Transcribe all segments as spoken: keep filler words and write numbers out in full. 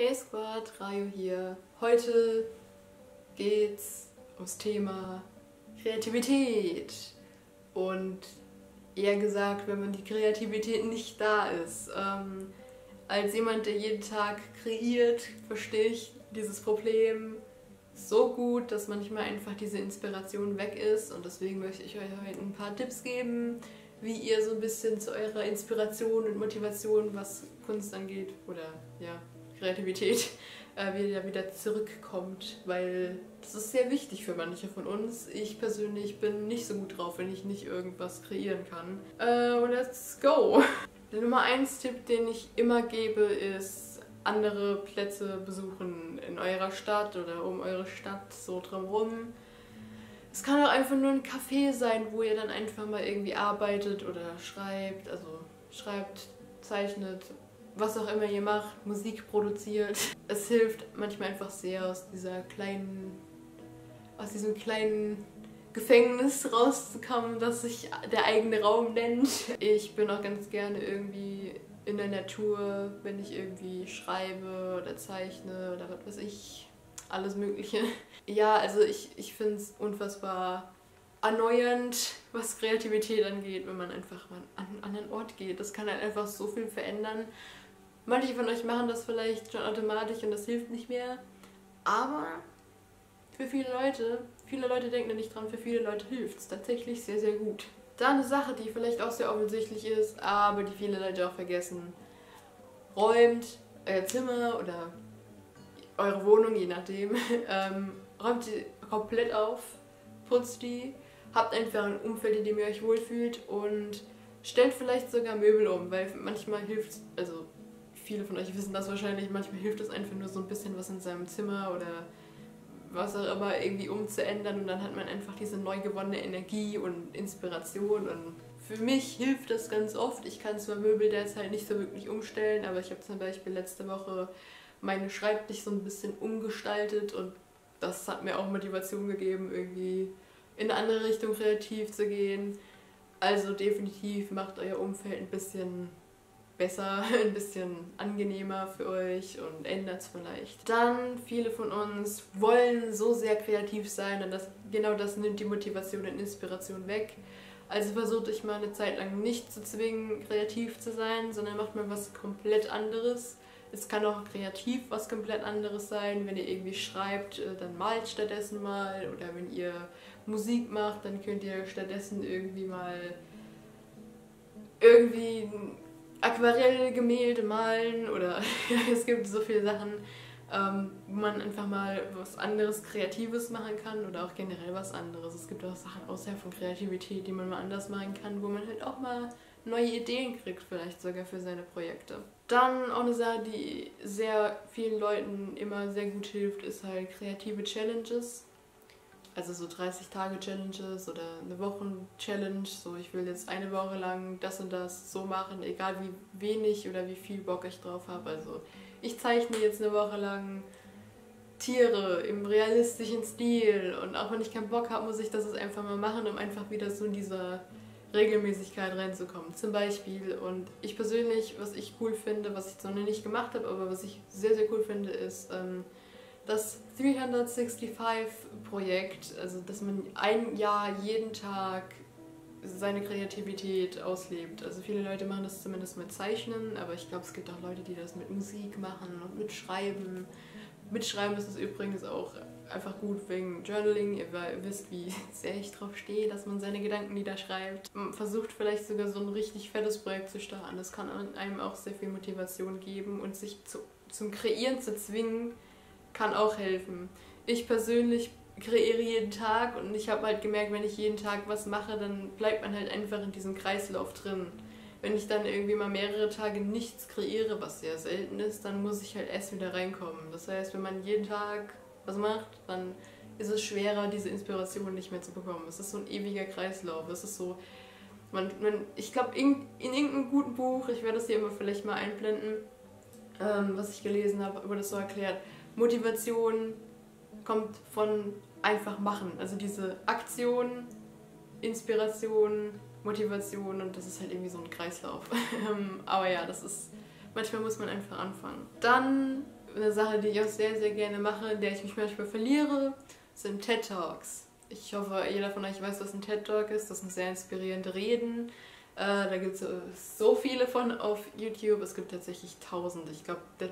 Hey Squad, Rayo hier. Heute geht's ums Thema Kreativität. Und eher gesagt, wenn man die Kreativität nicht da ist. Ähm, als jemand, der jeden Tag kreiert, verstehe ich dieses Problem so gut, dass manchmal einfach diese Inspiration weg ist. Und deswegen möchte ich euch heute ein paar Tipps geben, wie ihr so ein bisschen zu eurer Inspiration und Motivation, was Kunst angeht, oder ja, Kreativität, äh, wieder, wieder zurückkommt, weil das ist sehr wichtig für manche von uns. Ich persönlich bin nicht so gut drauf, wenn ich nicht irgendwas kreieren kann. Äh, let's go! Der Nummer eins Tipp, den ich immer gebe, ist andere Plätze besuchen in eurer Stadt oder um eure Stadt so drumherum. Es kann auch einfach nur ein Café sein, wo ihr dann einfach mal irgendwie arbeitet oder schreibt, also schreibt, zeichnet, was auch immer ihr macht, Musik produziert. Es hilft manchmal einfach sehr, aus dieser kleinen, aus diesem kleinen Gefängnis rauszukommen, das sich der eigene Raum nennt. Ich bin auch ganz gerne irgendwie in der Natur, wenn ich irgendwie schreibe oder zeichne oder was weiß ich, alles Mögliche. Ja, also ich, ich finde es unfassbar erneuernd, was Kreativität angeht, wenn man einfach mal an einen anderen Ort geht. Das kann halt einfach so viel verändern. Manche von euch machen das vielleicht schon automatisch und das hilft nicht mehr, aber für viele Leute, viele Leute denken da nicht dran, für viele Leute hilft es tatsächlich sehr, sehr gut. Dann eine Sache, die vielleicht auch sehr offensichtlich ist, aber die viele Leute auch vergessen. Räumt euer Zimmer oder eure Wohnung, je nachdem, ähm, räumt die komplett auf, putzt die, habt einfach ein Umfeld, in dem ihr euch wohlfühlt und stellt vielleicht sogar Möbel um, weil manchmal hilft, also viele von euch wissen das wahrscheinlich, manchmal hilft es einfach nur so ein bisschen was in seinem Zimmer oder was auch immer irgendwie umzuändern und dann hat man einfach diese neu gewonnene Energie und Inspiration und für mich hilft das ganz oft. Ich kann zwar Möbel derzeit nicht so wirklich umstellen, aber ich habe zum Beispiel letzte Woche meine Schreibtisch so ein bisschen umgestaltet und das hat mir auch Motivation gegeben, irgendwie in eine andere Richtung kreativ zu gehen. Also definitiv macht euer Umfeld ein bisschen besser, ein bisschen angenehmer für euch und ändert es vielleicht. Dann, viele von uns wollen so sehr kreativ sein und das, genau das nimmt die Motivation und Inspiration weg. Also versucht euch mal eine Zeit lang nicht zu zwingen, kreativ zu sein, sondern macht mal was komplett anderes. Es kann auch kreativ was komplett anderes sein. Wenn ihr irgendwie schreibt, dann malt stattdessen mal. Oder wenn ihr Musik macht, dann könnt ihr stattdessen irgendwie mal irgendwie Aquarellgemälde malen. Oder es gibt so viele Sachen, ähm, wo man einfach mal was anderes Kreatives machen kann. Oder auch generell was anderes. Es gibt auch Sachen außerhalb von Kreativität, die man mal anders machen kann, wo man halt auch mal neue Ideen kriegt, vielleicht sogar für seine Projekte. Dann auch eine Sache, die sehr vielen Leuten immer sehr gut hilft, ist halt kreative Challenges. Also so dreißig Tage Challenges oder eine Wochen-Challenge. So, ich will jetzt eine Woche lang das und das so machen, egal wie wenig oder wie viel Bock ich drauf habe. Also ich zeichne jetzt eine Woche lang Tiere im realistischen Stil und auch wenn ich keinen Bock habe, muss ich das jetzt einfach mal machen, um einfach wieder so in dieser Regelmäßigkeit reinzukommen, zum Beispiel. Und ich persönlich, was ich cool finde, was ich zwar noch nicht gemacht habe, aber was ich sehr, sehr cool finde, ist ähm, das dreihundertfünfundsechzig Projekt, also dass man ein Jahr jeden Tag seine Kreativität auslebt. Also viele Leute machen das zumindest mit Zeichnen, aber ich glaube, es gibt auch Leute, die das mit Musik machen und mit Schreiben. Mitschreiben ist es übrigens auch einfach gut wegen Journaling. Ihr wisst, wie sehr ich drauf stehe, dass man seine Gedanken niederschreibt. Man versucht vielleicht sogar so ein richtig fettes Projekt zu starten. Das kann einem auch sehr viel Motivation geben und sich zu, zum Kreieren zu zwingen, kann auch helfen. Ich persönlich kreiere jeden Tag und ich habe halt gemerkt, wenn ich jeden Tag was mache, dann bleibt man halt einfach in diesem Kreislauf drin. Wenn ich dann irgendwie mal mehrere Tage nichts kreiere, was sehr selten ist, dann muss ich halt erst wieder reinkommen. Das heißt, wenn man jeden Tag was macht, dann ist es schwerer, diese Inspiration nicht mehr zu bekommen. Es ist so ein ewiger Kreislauf. Es ist so, man, man, ich glaube, in, in irgendeinem guten Buch, ich werde das hier immer vielleicht mal einblenden, ähm, was ich gelesen habe, wurde das so erklärt, Motivation kommt von einfach machen. Also diese Aktion, Inspiration, Motivation und das ist halt irgendwie so ein Kreislauf. Aber ja, das ist, manchmal muss man einfach anfangen. Dann eine Sache, die ich auch sehr, sehr gerne mache, in der ich mich manchmal verliere, sind TED Talks. Ich hoffe, jeder von euch weiß, was ein TED Talk ist. Das sind sehr inspirierende Reden. Äh, da gibt es so viele von auf YouTube. Es gibt tatsächlich tausende. Ich glaube, der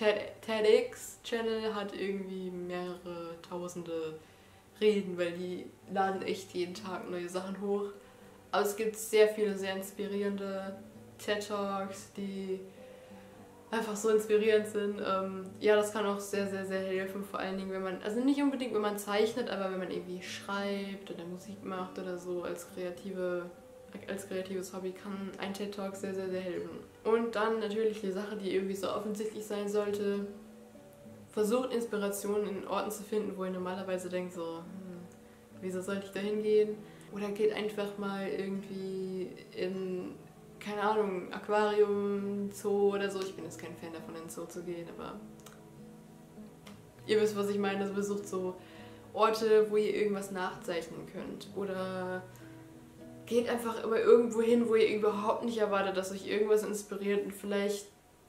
TEDx-Channel hat irgendwie mehrere tausende Reden, weil die laden echt jeden Tag neue Sachen hoch. Aber es gibt sehr viele sehr inspirierende TED Talks, die einfach so inspirierend sind. Ähm, ja, das kann auch sehr, sehr, sehr helfen, vor allen Dingen, wenn man, also nicht unbedingt, wenn man zeichnet, aber wenn man irgendwie schreibt oder Musik macht oder so als kreative, als kreatives Hobby kann ein TED Talk sehr, sehr, sehr helfen. Und dann natürlich die Sache, die irgendwie so offensichtlich sein sollte, versucht Inspiration in Orten zu finden, wo ihr normalerweise denkt so, hm, wieso sollte ich da hingehen? Oder geht einfach mal irgendwie in, keine Ahnung, Aquarium, Zoo oder so. Ich bin jetzt kein Fan davon, in den Zoo zu gehen, aber ihr wisst, was ich meine. Also besucht so Orte, wo ihr irgendwas nachzeichnen könnt. Oder geht einfach immer irgendwo hin, wo ihr überhaupt nicht erwartet, dass euch irgendwas inspiriert und vielleicht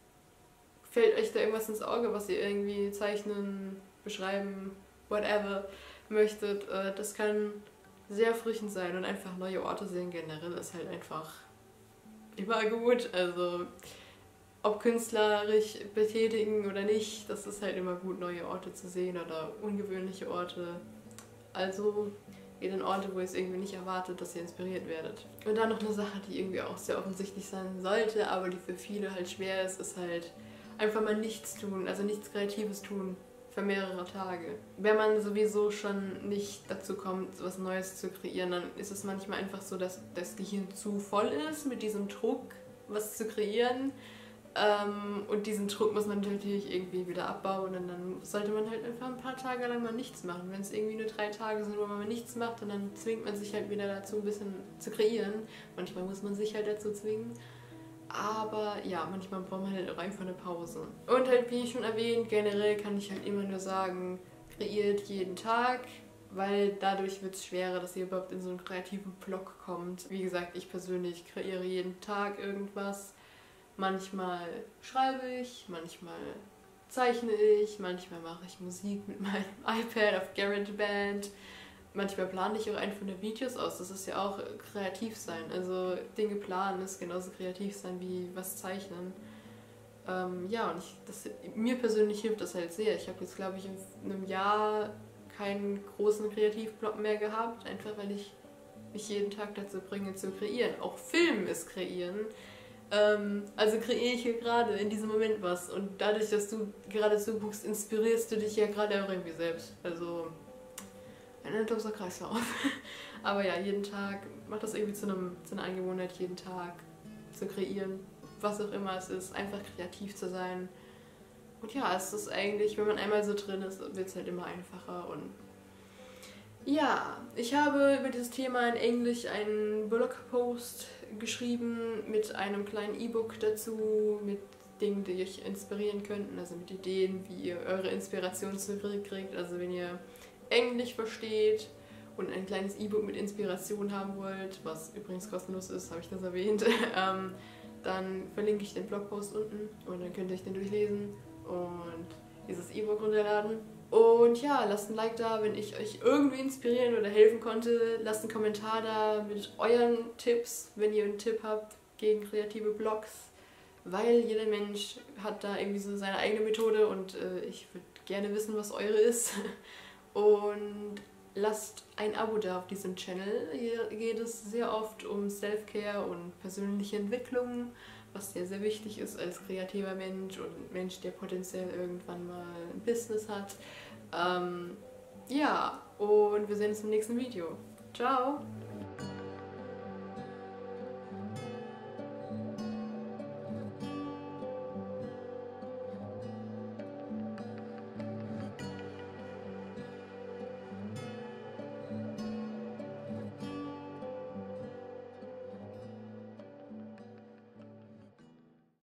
fällt euch da irgendwas ins Auge, was ihr irgendwie zeichnen, beschreiben, whatever möchtet. Das kann sehr erfrischend sein und einfach neue Orte sehen generell ist halt einfach immer gut. Also ob künstlerisch betätigen oder nicht, das ist halt immer gut, neue Orte zu sehen oder ungewöhnliche Orte. Also geht in Orte, wo ihr es irgendwie nicht erwartet, dass ihr inspiriert werdet. Und dann noch eine Sache, die irgendwie auch sehr offensichtlich sein sollte, aber die für viele halt schwer ist, ist halt einfach mal nichts tun, also nichts Kreatives tun für mehrere Tage. Wenn man sowieso schon nicht dazu kommt, was Neues zu kreieren, dann ist es manchmal einfach so, dass das Gehirn zu voll ist mit diesem Druck, was zu kreieren. Ähm, und diesen Druck muss man natürlich irgendwie wieder abbauen und dann sollte man halt einfach ein paar Tage lang mal nichts machen. Wenn es irgendwie nur drei Tage sind, wo man mal nichts macht, und dann zwingt man sich halt wieder dazu, ein bisschen zu kreieren. Manchmal muss man sich halt dazu zwingen. Aber ja, manchmal braucht man halt auch einfach eine Pause. Und halt, wie schon erwähnt, generell kann ich halt immer nur sagen, kreiert jeden Tag, weil dadurch wird es schwerer, dass ihr überhaupt in so einen kreativen Block kommt. Wie gesagt, ich persönlich kreiere jeden Tag irgendwas. Manchmal schreibe ich, manchmal zeichne ich, manchmal mache ich Musik mit meinem iPad auf GarageBand. Manchmal plane ich auch einfach nur Videos aus, das ist ja auch kreativ sein. Also Dinge planen ist genauso kreativ sein wie was zeichnen. Ähm, ja, und ich, das, mir persönlich hilft das halt sehr. Ich habe jetzt, glaube ich, in einem Jahr keinen großen Kreativblock mehr gehabt, einfach weil ich mich jeden Tag dazu bringe zu kreieren. Auch Film ist kreieren. Ähm, also kreiere ich hier gerade in diesem Moment was. Und dadurch, dass du gerade zuguckst, inspirierst du dich ja gerade auch irgendwie selbst. Also ein endloser Kreislauf. Aber ja, jeden Tag, mach das irgendwie zu, einem, zu einer Angewohnheit, jeden Tag zu kreieren, was auch immer es ist, einfach kreativ zu sein. Und ja, es ist eigentlich, wenn man einmal so drin ist, wird es halt immer einfacher. Und ja, ich habe über dieses Thema in Englisch einen Blogpost geschrieben mit einem kleinen E-Book dazu, mit Dingen, die euch inspirieren könnten, also mit Ideen, wie ihr eure Inspiration zurückkriegt. Also wenn ihr Englisch versteht und ein kleines E-Book mit Inspiration haben wollt, was übrigens kostenlos ist, habe ich das erwähnt, ähm, dann verlinke ich den Blogpost unten und dann könnt ihr euch den durchlesen und dieses E-Book runterladen. Und ja, lasst ein Like da, wenn ich euch irgendwie inspirieren oder helfen konnte. Lasst einen Kommentar da mit euren Tipps, wenn ihr einen Tipp habt gegen kreative Blogs, weil jeder Mensch hat da irgendwie so seine eigene Methode und äh, ich würde gerne wissen, was eure ist. Und lasst ein Abo da auf diesem Channel. Hier geht es sehr oft um Self-Care und persönliche Entwicklung, was sehr, sehr wichtig ist als kreativer Mensch und Mensch, der potenziell irgendwann mal ein Business hat. Ähm, ja, und wir sehen uns im nächsten Video. Ciao!